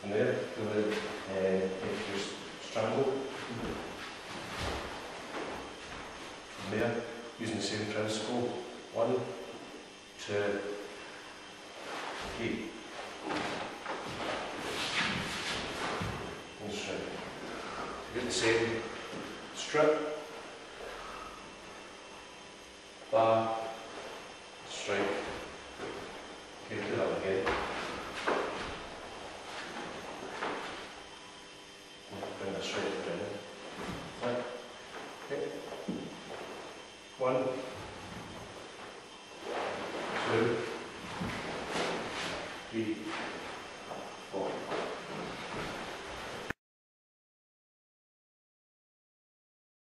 From there, do the extra strangle. From there, using the same principle, 1, 2, 3. And straight. To get the same strip, bar, strike. Okay, do that again. Bring that straight to the end. Right. Okay. 1, 2, 3.